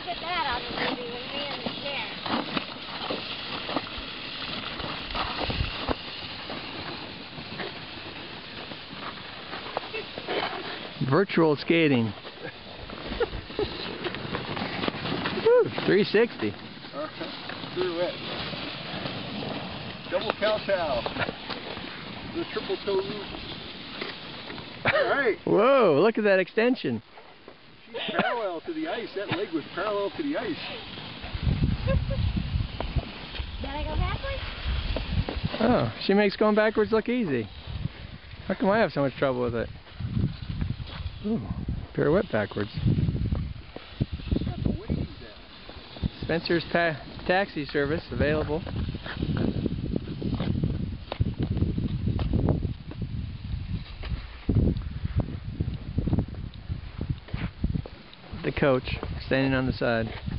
put that on the movie with me and the chair. Virtual skating. Woo, 360. Pirouette. Double kowtow. The triple toe loop. Alright. Whoa, look at that extension. She's parallel to the ice. That leg was parallel to the ice. Did I go backwards? Oh, she makes going backwards look easy. How come I have so much trouble with it? Ooh, pirouette backwards. Spencer's taxi service available. The coach standing on the side.